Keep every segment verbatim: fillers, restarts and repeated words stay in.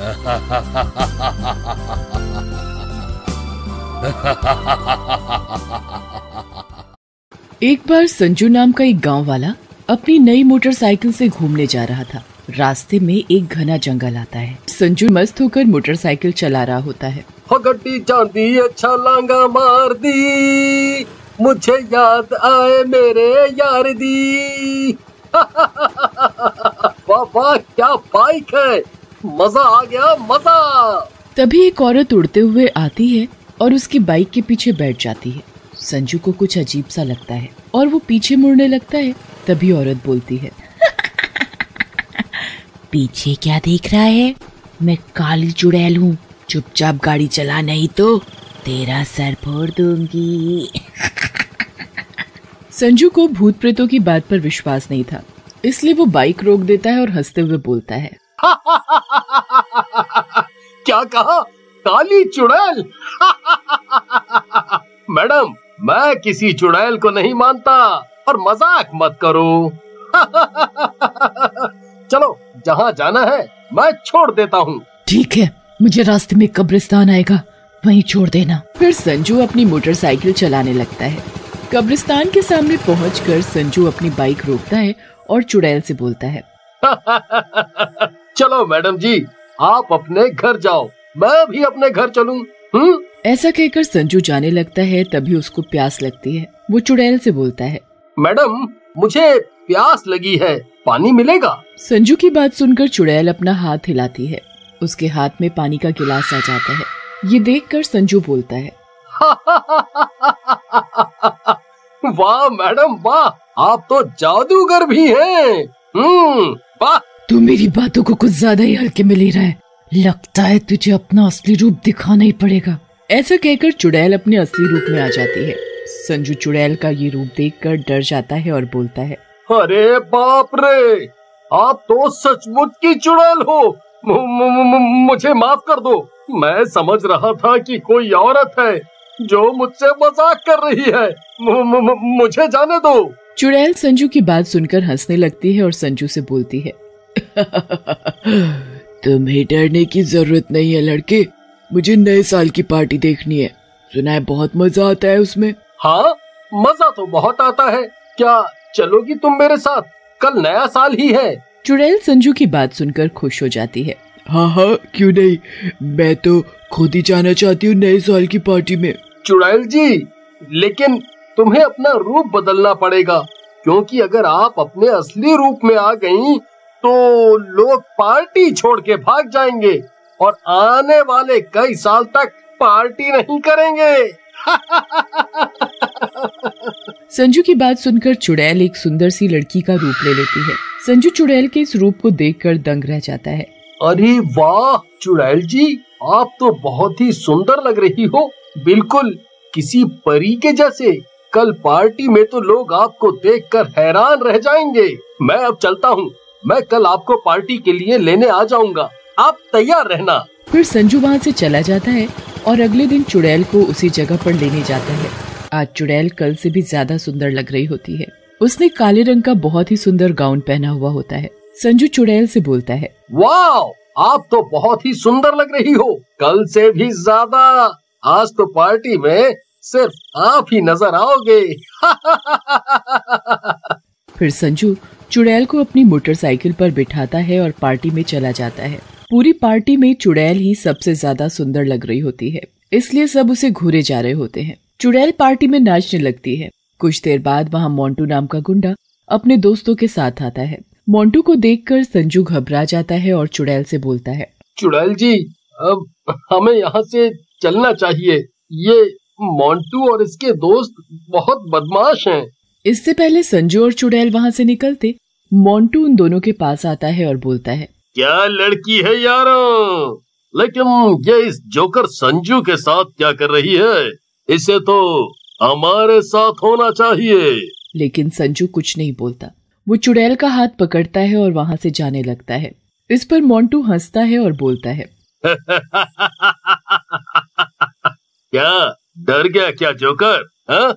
एक बार संजू नाम का एक गांव वाला अपनी नई मोटरसाइकिल से घूमने जा रहा था। रास्ते में एक घना जंगल आता है। संजू मस्त होकर मोटरसाइकिल चला रहा होता है। गड्डी चांदी अच्छा लांगा मार दी, मुझे याद आए मेरे यार दी। वाह वाह क्या बाइक है, मजा आ गया मजा। तभी एक औरत उड़ते हुए आती है और उसकी बाइक के पीछे बैठ जाती है। संजू को कुछ अजीब सा लगता है और वो पीछे मुड़ने लगता है। तभी औरत बोलती है, पीछे क्या देख रहा है, मैं काली चुड़ैल हूँ, चुपचाप गाड़ी चला नहीं तो तेरा सर फोड़ दूंगी। संजू को भूत प्रेतों की बात पर विश्वास नहीं था, इसलिए वो बाइक रोक देता है और हंसते हुए बोलता है, क्या कहा, काली चुड़ैल? मैडम, मैं किसी चुड़ैल को नहीं मानता और मजाक मत करो। चलो जहाँ जाना है मैं छोड़ देता हूँ। ठीक है, मुझे रास्ते में कब्रिस्तान आएगा, वहीं छोड़ देना। फिर संजू अपनी मोटरसाइकिल चलाने लगता है। कब्रिस्तान के सामने पहुंचकर संजू अपनी बाइक रोकता है और चुड़ैल से बोलता है, चलो मैडम जी, आप अपने घर जाओ, मैं भी अपने घर चलूं। हम्म? ऐसा कहकर संजू जाने लगता है। तभी उसको प्यास लगती है। वो चुड़ैल से बोलता है, मैडम मुझे प्यास लगी है, पानी मिलेगा? संजू की बात सुनकर चुड़ैल अपना हाथ हिलाती है। उसके हाथ में पानी का गिलास आ जाता है। ये देखकर संजू बोलता है, वाह मैडम वाह, आप तो जादूगर भी हैं। हम्म, वाह। तू मेरी बातों को कुछ ज्यादा ही हल्के में ले रहा है, लगता है तुझे अपना असली रूप दिखाना ही पड़ेगा। ऐसा कहकर चुड़ैल अपने असली रूप में आ जाती है। संजू चुड़ैल का ये रूप देखकर डर जाता है और बोलता है, अरे बाप रे, आप तो सचमुच की चुड़ैल हो। मु, मु, मु, मुझे माफ कर दो, मैं समझ रहा था कि कोई औरत है जो मुझसे मजाक कर रही है। मु, मु, मु, मुझे जाने दो। चुड़ैल संजू की बात सुनकर हंसने लगती है और संजू से बोलती है, तुम्हें डरने की जरूरत नहीं है लड़के, मुझे नए साल की पार्टी देखनी है, सुना है बहुत मजा आता है उसमें। हाँ, मजा तो बहुत आता है, क्या चलोगी तुम मेरे साथ? कल नया साल ही है। चुड़ैल संजू की बात सुनकर खुश हो जाती है। हाँ हाँ क्यों नहीं, मैं तो खुद ही जाना चाहती हूँ नए साल की पार्टी में। चुड़ैल जी, लेकिन तुम्हें अपना रूप बदलना पड़ेगा, क्योंकि अगर आप अपने असली रूप में आ गईं, तो लोग पार्टी छोड़ के भाग जाएंगे और आने वाले कई साल तक पार्टी नहीं करेंगे। संजू की बात सुनकर चुड़ैल एक सुंदर सी लड़की का रूप ले लेती है। संजू चुड़ैल के इस रूप को देखकर दंग रह जाता है। अरे वाह चुड़ैल जी, आप तो बहुत ही सुंदर लग रही हो, बिल्कुल किसी परी के जैसे। कल पार्टी में तो लोग आपको देखकर हैरान रह जाएंगे। मैं अब चलता हूँ, मैं कल आपको पार्टी के लिए लेने आ जाऊंगा, आप तैयार रहना। फिर संजू वहाँ से चला जाता है और अगले दिन चुड़ैल को उसी जगह पर लेने जाता है। आज चुड़ैल कल से भी ज्यादा सुंदर लग रही होती है। उसने काले रंग का बहुत ही सुंदर गाउन पहना हुआ होता है। संजू चुड़ैल से बोलता है, वाह, आप तो बहुत ही सुंदर लग रही हो, कल से भी ज्यादा। आज तो पार्टी में सिर्फ आप ही नजर आओगे। फिर संजू चुड़ैल को अपनी मोटरसाइकिल पर बिठाता है और पार्टी में चला जाता है। पूरी पार्टी में चुड़ैल ही सबसे ज्यादा सुंदर लग रही होती है, इसलिए सब उसे घूरे जा रहे होते हैं। चुड़ैल पार्टी में नाचने लगती है। कुछ देर बाद वहाँ मोंटू नाम का गुंडा अपने दोस्तों के साथ आता है। मोंटू को देखकर संजू घबरा जाता है और चुड़ैल से बोलता है, चुड़ैल जी, अब हमें यहाँ से चलना चाहिए, ये मोंटू और इसके दोस्त बहुत बदमाश हैं। इससे पहले संजू और चुड़ैल वहाँ से निकलते, मोंटू उन दोनों के पास आता है और बोलता है, क्या लड़की है यारों, लेकिन ये इस जोकर संजू के साथ क्या कर रही है? इसे तो हमारे साथ होना चाहिए। लेकिन संजू कुछ नहीं बोलता। वो चुड़ैल का हाथ पकड़ता है और वहाँ से जाने लगता है। इस पर मोंटू हंसता है और बोलता है, क्या डर गया क्या जोकर? हा?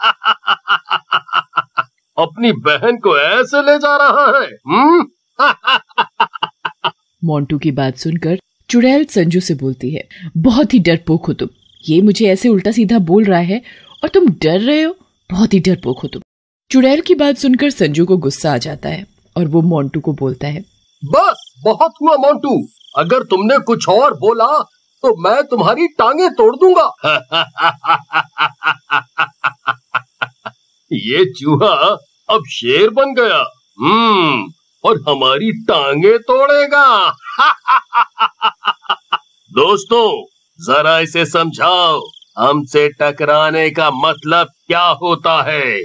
अपनी बहन को ऐसे ले जा रहा है? हम्म? मोंटू की बात सुनकर चुड़ैल संजू से बोलती है, बहुत ही डरपोक हो तुम, ये मुझे ऐसे उल्टा सीधा बोल रहा है और तुम डर रहे हो, बहुत ही डरपोक हो तुम। चुड़ैल की बात सुनकर संजू को गुस्सा आ जाता है और वो मोंटू को बोलता है, बस बहुत हुआ मोंटू, अगर तुमने कुछ और बोला तो मैं तुम्हारी टांगे तोड़ दूंगा। ये चूहा अब शेर बन गया, हम्म, और हमारी टांगे तोड़ेगा। दोस्तों, जरा इसे समझाओ, हमसे टकराने का मतलब क्या होता है।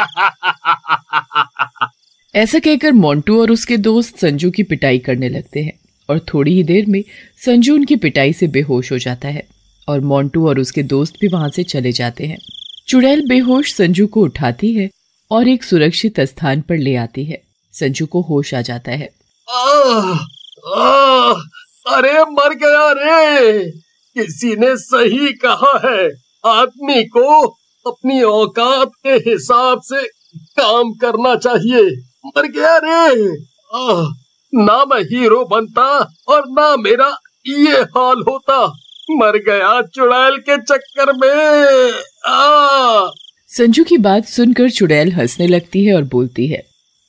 ऐसा कहकर मोंटू और उसके दोस्त संजू की पिटाई करने लगते हैं और थोड़ी ही देर में संजू उनकी पिटाई से बेहोश हो जाता है और मोंटू और उसके दोस्त भी वहां से चले जाते हैं। चुड़ैल बेहोश संजू को उठाती है और एक सुरक्षित स्थान पर ले आती है। संजू को होश आ जाता है। आह, आह, अरे मर गया रे, किसी ने सही कहा है, आदमी को अपनी औकात के हिसाब से काम करना चाहिए। मर गया रे, आह, ना मैं हीरो बनता और ना मेरा ये हाल होता, मर गया चुड़ैल के चक्कर में। आ संजू की बात सुनकर चुड़ैल हंसने लगती है और बोलती है,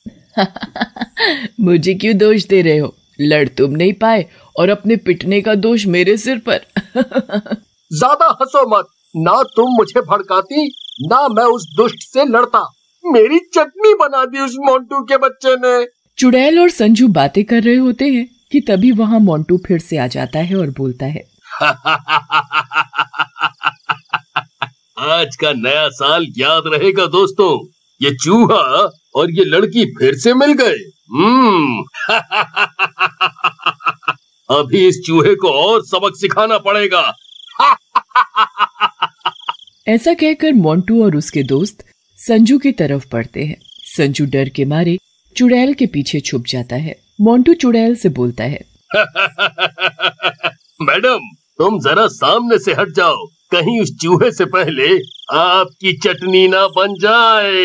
मुझे क्यों दोष दे रहे हो, लड़ तुम नहीं पाए और अपने पिटने का दोष मेरे सिर पर। ज्यादा हंसो मत, ना तुम मुझे भड़काती ना मैं उस दुष्ट से लड़ता, मेरी चटनी बना दी उस मोंटू के बच्चे ने। चुड़ैल और संजू बातें कर रहे होते हैं कि तभी वहाँ मोंटू फिर से आ जाता है और बोलता है, आज का नया साल याद रहेगा दोस्तों, ये चूहा और ये लड़की फिर से मिल गए। हम्म, अभी इस चूहे को और सबक सिखाना पड़ेगा। ऐसा कहकर मोंटू और उसके दोस्त संजू की तरफ बढ़ते हैं। संजू डर के मारे चुड़ैल के पीछे छुप जाता है। मोंटू चुड़ैल से बोलता है, मैडम तुम जरा सामने से हट जाओ, कहीं उस चूहे से पहले आपकी चटनी ना बन जाए।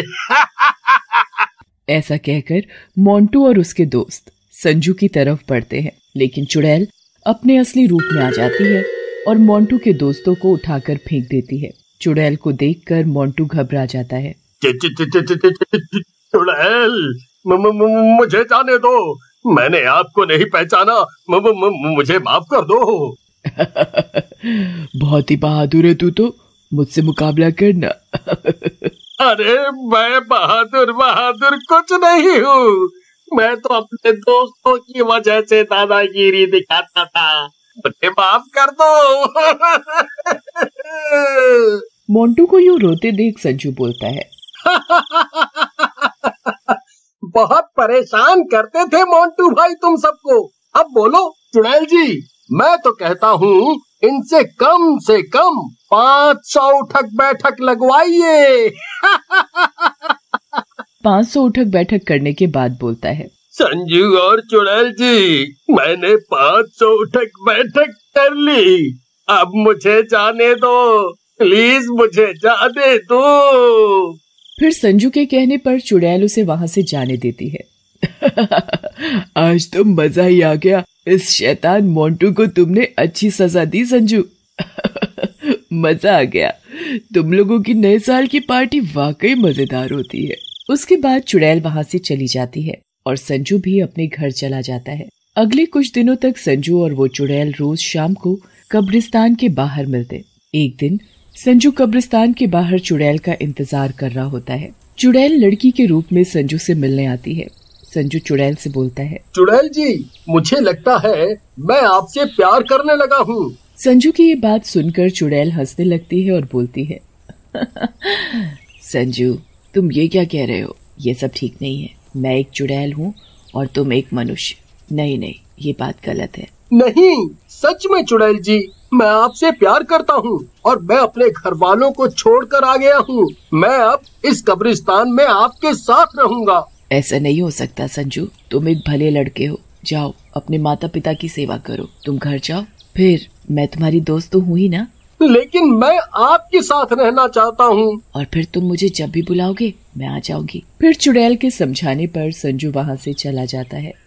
ऐसा कहकर मोंटू और उसके दोस्त संजू की तरफ बढ़ते हैं, लेकिन चुड़ैल अपने असली रूप में आ जाती है और मोंटू के दोस्तों को उठाकर फेंक देती है। चुड़ैल को देखकर मोंटू घबरा जाता है। चुड़ैल, मुझे जाने दो, मैंने आपको नहीं पहचाना, मुझे माफ कर दो। बहुत ही बहादुर है तू तो, मुझसे मुकाबला करना। अरे मैं बहादुर बहादुर कुछ नहीं हूँ, मैं तो अपने दोस्तों की वजह से दादागिरी दिखाता था, मुझे माफ कर दो। मोंटू को यूं रोते देख संजू बोलता है, बहुत परेशान करते थे मोंटू भाई तुम सबको, अब बोलो चुड़ैल जी, मैं तो कहता हूँ इनसे कम से कम पाँच सौ उठक बैठक लगवाइए। पाँच सौ उठक बैठक करने के बाद बोलता है, संजू और चुड़ैल जी, मैंने पाँच सौ उठक बैठक कर ली, अब मुझे जाने दो, प्लीज मुझे जाने दो। फिर संजू के कहने पर चुड़ैल उसे वहां से जाने देती है। आज तो मजा ही आ गया, इस शैतान मोंटू को तुमने अच्छी सजा दी संजू। मजा आ गया, तुम लोगों की नए साल की पार्टी वाकई मजेदार होती है। उसके बाद चुड़ैल वहां से चली जाती है और संजू भी अपने घर चला जाता है। अगले कुछ दिनों तक संजू और वो चुड़ैल रोज शाम को कब्रिस्तान के बाहर मिलते। एक दिन संजू कब्रिस्तान के बाहर चुड़ैल का इंतजार कर रहा होता है। चुड़ैल लड़की के रूप में संजू से मिलने आती है। संजू चुड़ैल से बोलता है, चुड़ैल जी, मुझे लगता है मैं आपसे प्यार करने लगा हूँ। संजू की ये बात सुनकर चुड़ैल हंसने लगती है और बोलती है, संजू तुम ये क्या कह रहे हो, ये सब ठीक नहीं है। मैं एक चुड़ैल हूँ और तुम एक मनुष्य। नहीं नहीं, ये बात गलत है। नहीं, सच में चुड़ैल जी, मैं आपसे प्यार करता हूँ और मैं अपने घर वालों को छोड़कर आ गया हूँ। मैं अब इस कब्रिस्तान में आपके साथ रहूंगा। ऐसा नहीं हो सकता संजू, तुम एक भले लड़के हो। जाओ अपने माता पिता की सेवा करो, तुम घर जाओ। फिर मैं तुम्हारी दोस्त तो हूँ ही ना। लेकिन मैं आपके साथ रहना चाहता हूँ। और फिर तुम मुझे जब भी बुलाओगे मैं आ जाऊंगी। फिर चुड़ैल के समझाने पर संजू वहाँ से चला जाता है।